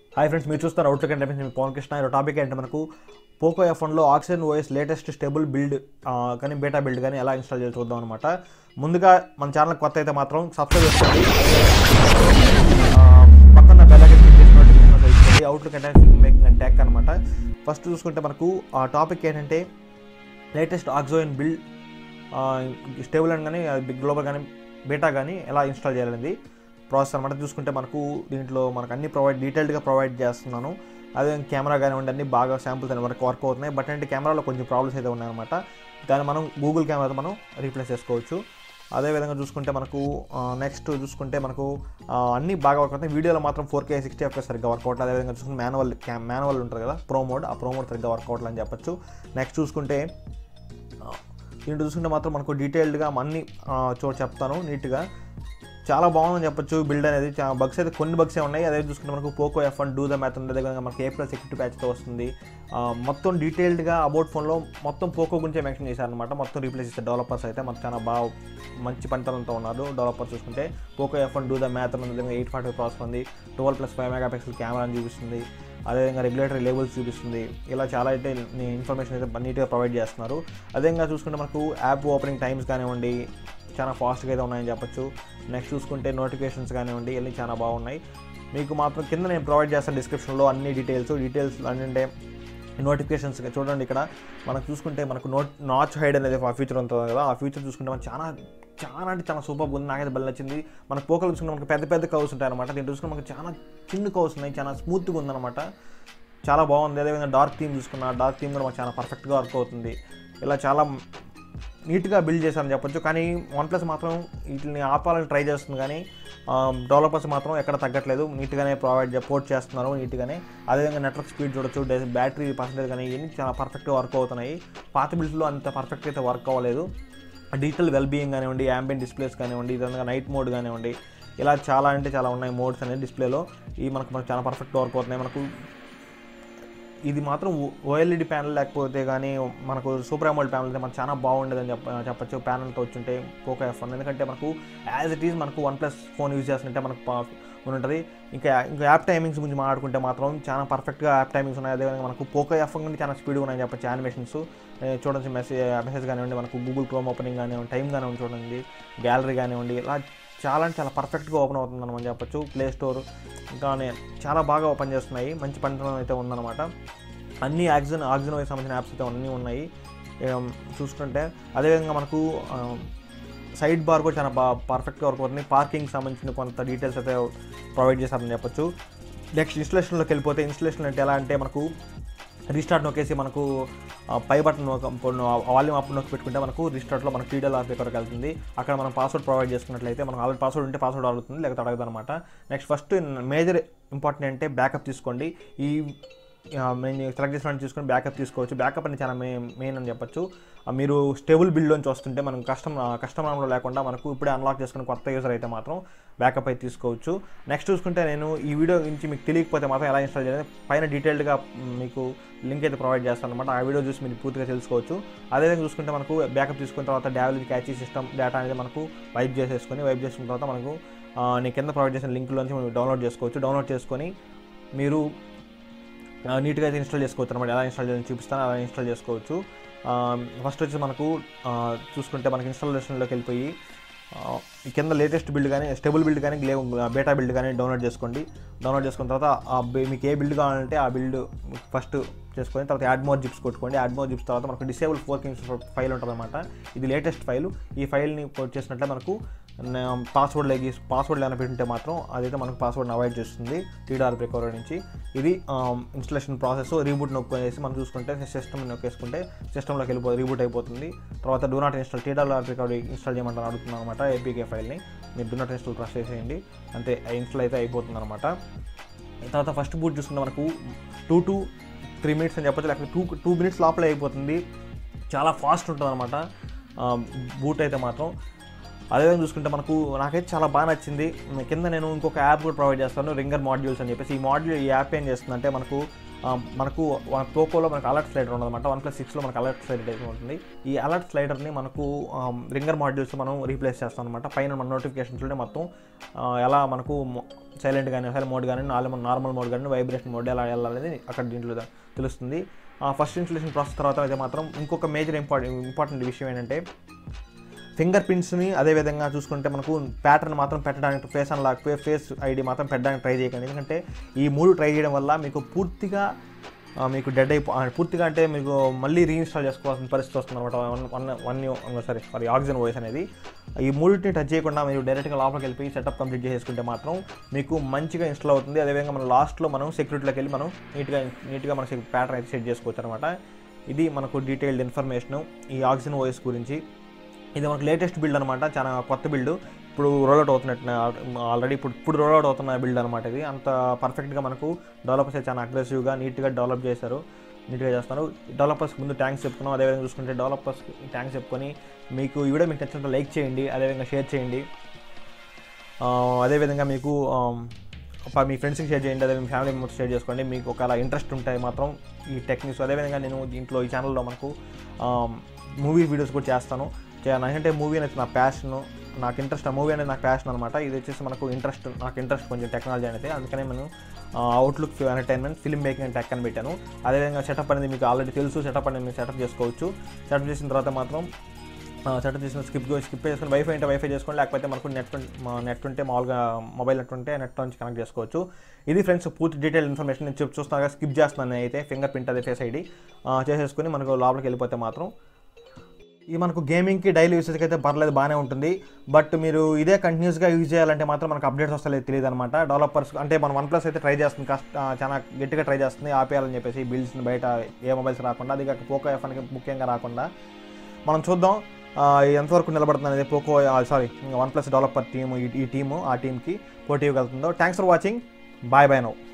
Hi friends, మీరు చూస్తారు outlook అంటే మీ పవన్ కృష్ణ. ఈ టాపిక్ ఏంటంటే మనకు పోకో F1లో oxygen OS latest stable build కానీ బేటా బిల్డ్ కానీ ఎలా ఇన్స్టాల్ చేసి చూద్దాం అనమాట. ముందుగా మన ఛానల్ కొత్త అయితే మాత్రం సబ్స్క్రైబ్ చేసుకోండి, పక్కన బెల్ ఐకాన్ క్లిక్ చేసి నోటిఫికేషన్ ఇచ్చేయండి. అవుట్లుక్ అంటే ఫిల్మ్ మేకింగ్ అండ్ టెక్ అనమాట. ఫస్ట్ చూసుకుంటే మనకు ఆ టాపిక్ ఏంటంటే లేటెస్ట్ ఆక్సిజన్ బిల్డ్ స్టేబుల్ అని కానీ గ్లోబల్ కానీ బేటా కానీ ఎలా ఇన్స్టాల్ చేయాలనేది ప్రాసెస్ అనమాట. చూసుకుంటే మనకు దీంట్లో మనకు అన్ని డీటెయిల్డ్గా ప్రొవైడ్ చేస్తున్నాను. అదే కెమెరా కానివ్వండి అన్ని బాగా శాంపుల్స్ అనే వరకు వర్క్ అవుతున్నాయి. బట్ అంటే కెమెరాలో కొంచెం ప్రాబ్లమ్స్ అయితే ఉన్నాయన్నమాట. దాన్ని మనం గూగుల్ కెమెరాతో మనం రీప్లేస్ చేసుకోవచ్చు. అదేవిధంగా చూసుకుంటే మనకు నెక్స్ట్ చూసుకుంటే మనకు అన్నీ బాగా వర్క్ అవుతాయి. వీడియోలో మాత్రం 4K 60 FPS సరిగ్గా వర్క్ అవుతుంది. అదేవిధంగా చూసుకుంటే మాన్యువల్ ఉంటుంది కదా, ప్రో మోడ్ సరిగ్గా వర్క్ అవుతుందని చెప్పచ్చు. నెక్స్ట్ చూసుకుంటే దీంట్లో చూసుకుంటే మాత్రం మనకు డీటెయిల్డ్గా అన్ని చెప్తాను నీట్గా. చాలా బాగుందని చెప్పొచ్చు. బిల్డ్ అనేది చాలా బగ్స్ అయితే కొన్ని బగ్సే ఉన్నాయి. అదే చూసుకుంటే మనకు Poco F1 do the math ఉంది. అదేవిధంగా మనకి A+ సెక్యూరిటీ ప్యాచ్తో వస్తుంది. మొత్తం డీటెయిల్డ్గా అబౌట్ ఫోన్లో మొత్తం పోకో గురించే మెన్షన్ చేశారనమాట. మొత్తం రీప్లేస్ చేసే డెవలపర్స్ అయితే మనకు చాలా బాగా మంచి పనితనంతో ఉన్నారు. డెవలపర్స్ చూసుకుంటే Poco F1 do the math ఉంది. అదేవిధంగా 840 ప్రాసెసర్ ఉంది. 12+5 మెగాపిక్సెల్ కెమెరా అని చూపిస్తుంది. అదేవిధంగా రెగ్యులేటరీ లేబుల్స్ చూపిస్తుంది. ఇలా చాలా అయితే ఇన్ఫర్మేషన్ అయితే నీట్గా ప్రొవైడ్ చేస్తున్నారు. అదేవిధంగా చూసుకుంటే మనకు యాప్ ఓపెనింగ్ టైమ్స్ కానివ్వండి చాలా ఫాస్ట్గా అయితే ఉన్నాయని చెప్పొచ్చు. నెక్స్ట్ చూసుకుంటే నోటిఫికేషన్స్ కానివ్వండి ఇవన్నీ చాలా బాగున్నాయి. మీకు మాత్రం కింద నేను ప్రొవైడ్ చేస్తాను డిస్క్రిప్షన్లో అన్ని డీటెయిల్స్ అంటే నోటిఫికేషన్స్ చూడండి. ఇక్కడ మనకు చూసుకుంటే మనకు నాచ్ హైడ్ అనేది ఆ ఫీచర్ ఉంటుంది కదా, ఆ ఫీచర్ చూసుకుంటే మనకు చాలా అంటే చాలా సూపర్గా ఉంది. నాకైతే బెల్ నచ్చింది. మనకు పోకలు చూసుకుంటే మనకు పెద్ద కవర్స్ ఉంటాయి అనమాట. దీంట్లో చూసుకుంటే మనకు చాలా చిన్న కవర్స్ ఉన్నాయి, చాలా స్మూత్గా ఉందన్నమాట. చాలా బాగుంది. అదేవిధంగా డార్క్ థీమ్ చూసుకున్న డార్క్ థీమ్ కూడా మాకు చాలా పర్ఫెక్ట్గా వర్క్ అవుతుంది. ఇలా చాలా నీట్గా బిల్డ్ చేశారని చెప్పొచ్చు. కానీ OnePlus మాత్రం వీటిని ఆపాలని ట్రై చేస్తుంది, కానీ డెవలపర్స్ మాత్రం ఎక్కడ తగ్గట్లేదు. నీట్గానే పోర్ట్ చేస్తున్నారు నీట్గానే. అదేవిధంగా నెట్వర్క్ స్పీడ్ చూడొచ్చు, బ్యాటరీ పర్సెంటేజ్ కానీ ఇవన్నీ చాలా పర్ఫెక్ట్గా వర్క్ అవుతున్నాయి. పాత బిల్డ్స్లో అంత పర్ఫెక్ట్గా అయితే వర్క్ అవ్వలేదు. డిజిటల్ వెల్బీయింగ్ కానివ్వండి, యాంబియంట్ డిస్ప్లేస్ కానివ్వండి, ఇదంతా నైట్ మోడ్ కానివ్వండి, ఇలా చాలా అంటే చాలా ఉన్నాయి మోడ్స్ అనేది డిస్ప్లేలో. ఇవి మనకు చాలా పర్ఫెక్ట్గా వర్క్ అవుతున్నాయి. మనకు ఇది మాత్రం OLED ప్యానల్ లేకపోతే కానీ మనకు సూపర్ AMOLED ప్యానల్ అయితే మనకు చాలా బాగుండేదని చెప్పచ్చు ప్యానల్తో వచ్చుంటే పోకో F1. ఎందుకంటే మనకు యాజ్ ఇట్ ఈజ్ మనకు OnePlus ఫోన్ యూజ్ చేస్తుంటే మనకు ఉంటుంది. ఇంకా యాప్ టైమింగ్స్ గురించి మాట్లాడుకుంటే మాత్రం చాలా పర్ఫెక్ట్గా యాప్ టైమింగ్స్ ఉన్నాయి. అదేవిధంగా మనకు పోకో F1 కానీ చాలా స్పీడ్గా ఉన్నాయని చెప్పచ్చు. యానిమేషన్స్ చూడండి, మెసేజ్ కానివ్వండి, మనకు గూగుల్ క్రోమ్ ఓపెనింగ్ కానివ్వండి, టైం కానివ్వండి, చూడండి గ్యాలరీ కానివ్వండి, ఇలా చాలా పర్ఫెక్ట్గా ఓపెన్ అవుతుందని మనం చెప్పచ్చు. ప్లే స్టోర్ ఇంకా చాలా బాగా ఓపెన్ చేస్తున్నాయి. మంచి పనితనం అయితే ఉందన్నమాట. అన్ని ఆక్సిజన్ సంబంధించిన యాప్స్ అయితే అన్నీ ఉన్నాయి చూసుకుంటే. అదేవిధంగా మనకు సైడ్ బార్ కూడా చాలా పర్ఫెక్ట్గా వర్క్ అవుతుంది. పార్కింగ్ సంబంధించిన కొంత డీటెయిల్స్ అయితే ప్రొవైడ్ చేశారని చెప్పొచ్చు. నెక్స్ట్ ఇన్స్టలేషన్లోకి వెళ్ళిపోతే, ఇన్స్టలేషన్ అంటే ఎలా అంటే మనకు రీస్టార్ట్ నొక్కేసి మనకు పై బటన్ వాల్యూమ్ అప్ నొక్కి పెట్టుకుంటే మనకు రీస్టార్ట్లో మనకు TDLR వరకు వెళ్తుంది. అక్కడ మనం పాస్వర్డ్ ప్రొవైడ్ చేసుకున్నట్లయితే మనకు ఆల్రెడీ పాస్వర్డ్ ఉంటే పాస్వర్డ్ అడుగుతుంది, లేకపోతే అడగదు అనమాట. నెక్స్ట్ ఫస్ట్ మేజర్ ఇంపార్టెంట్ అంటే బ్యాకప్ తీసుకోండి. నేను సెలెక్ట్ చేసిన చూసుకొని బ్యాకప్ తీసుకోవచ్చు. బ్యాకప్ అని చాలా మెయిన్ అని చెప్పచ్చు. మీరు స్టేబుల్ బిల్డ్ నుంచి వస్తుంటే మనం కస్టమర్లో లేకుండా మనకు ఇప్పుడే అన్లాక్ చేసుకుని కొత్త యూజర్ అయితే మాత్రం బ్యాకప్ అయితే తీసుకోవచ్చు. నెక్స్ట్ చూసుకుంటే నేను ఈ వీడియో నుంచి మీకు తెలియకపోతే మాత్రం ఎలా ఇన్స్టాల్ చేయాలి పైన డీటెయిల్డ్గా మీకు లింక్ అయితే ప్రొవైడ్ చేస్తాను అనమాట. ఆ వీడియో చూసి మీరు పూర్తిగా తెలుసుకోవచ్చు. అదేవిధంగా చూసుకుంటే మనకు బ్యాకప్ తీసుకున్న తర్వాత డావెల్ క్యాచీ సిస్టమ్ డేటా అనేది మనకు వైప్ చేసుకున్న తర్వాత మనకు నేను కింద ప్రొవైడ్ చేసిన లింక్లోంచి మనం డౌన్లోడ్ చేసుకోవచ్చు. డౌన్లోడ్ చేసుకొని మీరు నీట్గా అయితే ఇన్స్టాల్ చేసుకోవచ్చు అనమాట. ఎలా ఇన్స్టాల్ చేయాలని చూపిస్తాను, అలా ఇన్స్టాల్ చేసుకోవచ్చు. ఫస్ట్ వచ్చి మనకు చూసుకుంటే మనకి ఇన్స్టాలేషన్లోకి వెళ్ళిపోయి కింద లేటెస్ట్ బిల్డ్ కానీ స్టేబుల్ బిల్డ్ కానీ బేటా బిల్డ్ కానీ డౌన్లోడ్ చేసుకోండి. డౌన్లోడ్ చేసుకున్న తర్వాత మీకు ఏ బిల్డ్ కావాలంటే ఆ బిల్డ్ ఫస్ట్ చేసుకొని తర్వాత యాడ్ మోర్ జిప్స్ కొట్టుకోండి. యాడ్ మోర్ జిప్స్ తర్వాత మనకు డిసేబుల్ 4K ఫైల్ ఉంటుంది అనమాట. ఇది లేటెస్ట్ ఫైల్. ఈ ఫైల్ని పోస్ట్ చేసినట్లే మనకు పాస్వర్డ్ ఏమైనా పెట్టుంటే మాత్రం అదైతే మనకు పాస్వర్డ్ని అవాయిడ్ చేస్తుంది TDLR రికవరీ నుంచి. ఇది ఇన్స్టలేషన్ ప్రాసెస్. రీబూట్ నొక్కేసి మనం చూసుకుంటే సిస్టమ్ నొక్కేసుకుంటే సిస్టంలోకి రీబూట్ అయిపోతుంది. తర్వాత do not install TDLR recovery install చేయమంటారు అడుగుతున్నాను అనమాట. APK ఫైల్ని మీరు డూ నాట్ ఇన్స్టాల్ ప్రెస్ చేసేయండి, అంతే ఇన్స్టాల్ అయితే అయిపోతుంది అనమాట. తర్వాత ఫస్ట్ బూట్ చూసుకుంటే మనకు 2 to 3 minutes అని చెప్పచ్చు, లేకపోతే 2 minutes లోపలే అయిపోతుంది. చాలా ఫాస్ట్ ఉంటుంది అనమాట బూట్ అయితే మాత్రం. అదేవిధంగా చూసుకుంటే మనకు నాకైతే చాలా బాగా నచ్చింది. కింద నేను ఇంకొక యాప్ కూడా ప్రొవైడ్ చేస్తాను, రింగర్ మాడ్యూల్స్ అని చెప్పేసి. ఈ యాప్ ఏం చేస్తుందంటే మనకు మనకు పోకోలో మనకు అలర్ట్ స్లైడర్ ఉండదన్నమాట. OnePlus 6లో మనకు అలర్ట్ స్లైడర్ అయితే ఉంటుంది. ఈ అలర్ట్ స్లైడర్ని మనకు రింగర్ మాడ్యూల్స్ మనం రీప్లేస్ చేస్తాం అనమాట. పైన మన నోటిఫికేషన్స్లోనే మొత్తం ఎలా మనకు సైలెంట్ కానీ సైలెంట్ మోడ్ కానీ నార్మల్ మోడ్ కానీ వైబ్రేషన్ మోడ్ ఎలా వెళ్ళాలనేది అక్కడ దీంట్లో తెలుస్తుంది. ఫస్ట్ ఇన్స్టలేషన్ ప్రాసెస్ తర్వాత అయితే మాత్రం ఇంకొక మేజర్ ఇంపార్టెంట్ విషయం ఏంటంటే ఫింగర్ ప్రింట్స్ని అదేవిధంగా చూసుకుంటే మనకు ప్యాటర్న్ మాత్రం పెట్టడానికి ఫేస్ ఐడి మాత్రం పెట్టడానికి ట్రై చేయకండి. ఎందుకంటే ఈ 3 ట్రై చేయడం వల్ల మీకు పూర్తిగా మీకు పూర్తిగా అంటే మీకు మళ్ళీ రీఇన్స్టాల్ చేసుకోవాల్సిన పరిస్థితి వస్తుంది అనమాట. ఆక్సిజన్ ఓఎస్ అనేది ఈ 3ని టచ్ చేయకుండా మీరు డైరెక్ట్గా లోపలికి వెళ్ళి సెటప్ కంప్లీట్ చేసుకుంటే మాత్రం మీకు మంచిగా ఇన్స్టాల్ అవుతుంది. అదేవిధంగా మనం లాస్ట్లో మనం సెక్యూరిటీలోకి వెళ్ళి మనం నీట్గా మన ప్యాటర్న్ అయితే సెట్ చేసుకోవచ్చు అనమాట. ఇది మనకు డీటెయిల్డ్ ఇన్ఫర్మేషను ఈ ఆక్సిజన్ ఓఎస్ గురించి. ఇది మనకు లేటెస్ట్ బిల్డ్ అనమాట, చాలా కొత్త బిల్డ్, ఇప్పుడు రోల్అవుట్ అవుతున్నట్టు ఆల్రెడీ ఇప్పుడు రోల్అవుట్ అవుతున్న బిల్డ్ అనమాట. ఇది అంత పర్ఫెక్ట్గా మనకు డెవలపర్స్ చాలా అగ్రెసివ్గా నీట్గా డెవలప్ చేస్తారు, నీట్గా చేస్తారు. డెవలపర్స్కి ముందు థ్యాంక్స్ చెప్పుకున్నాం. అదేవిధంగా చూసుకుంటే డెవలపర్స్కి థ్యాంక్స్ చెప్పుకొని మీకు ఈ వీడియో మీకు నచ్చినట్టు లైక్ చేయండి, అదేవిధంగా షేర్ చేయండి. అదేవిధంగా మీకు మీ ఫ్రెండ్స్కి షేర్ చేయండి, అదే మీ ఫ్యామిలీ మెంబర్స్ షేర్ చేసుకోండి. మీకు ఒకవేళ ఇంట్రెస్ట్ ఉంటాయి మాత్రం ఈ టెక్నిక్స్. అదేవిధంగా నేను దీంట్లో ఈ ఛానల్లో మనకు మూవీ వీడియోస్ కూడా చేస్తాను. నాకంటే మూవీ అనేది నా ప్యాషన్, నాకు ఇంట్రెస్ట్, ఆ మూవీ అనేది నాకు ప్యాషన్ అనమాట. ఇది వచ్చేసి నాకు ఇంట్రెస్ట్ కొంచెం టెక్నాలజీ అనేది. అందుకనే నేను outlook entertainment film making and tech అని పెట్టాను. అదేవిధంగా సెటప్ అనేది మీకు ఆల్రెడీ తెలుసు, సెటప్ అనేది మీరు సెటప్ చేసుకోవచ్చు. సెటప్ చేసిన తర్వాత మాత్రం సెటప్ చేసిన స్కిప్ చేసుకొని వైఫై అంటే వైఫై చేసుకోండి, లేకపోతే మనకు నెట్ ఉంటే మామూలుగా మొబైల్ నెట్ ఉంటే నెట్ నుంచి కనెక్ట్ చేసుకోవచ్చు. ఇది ఫ్రెండ్స్ పూర్తి డీటెయిల్ ఇన్ఫర్మేషన్ నేను చూస్తున్నాగా స్కిప్ చేస్తున్నాను అయితే. ఫింగర్ ప్రింట్ అదే ఫేస్ ఐడి చేసేసుకొని మనకు లోపలికి వెళ్ళిపోతే మాత్రం ఇది మనకు గేమింగ్కి డైలీ యూసేజ్కి అయితే పర్లేదు, బాగానే ఉంటుంది. బట్ మీరు ఇదే కంటిన్యూస్గా యూజ్ చేయాలంటే మాత్రం మనకు అప్డేట్స్ వస్తలేదు తెలియదు అనమాట. డెవలపర్స్ అంటే మన OnePlus అయితే ట్రై చేస్తుంది, చాలా గట్టిగా ట్రై చేస్తుంది ఆపేయాలని చెప్పేసి బిల్డ్స్ని బయట ఏ మొబైల్స్ రాకుండా, అది కాక పోకో F1కి ముఖ్యంగా రాకుండా. మనం చూద్దాం ఎంతవరకు నిలబడుతుంది అనేది OnePlus డెవలపర్ టీము, ఈ టీము ఆ టీంకి పోటీ ఇవ్వగలుగుతుందో. Thanks for watching, bye now.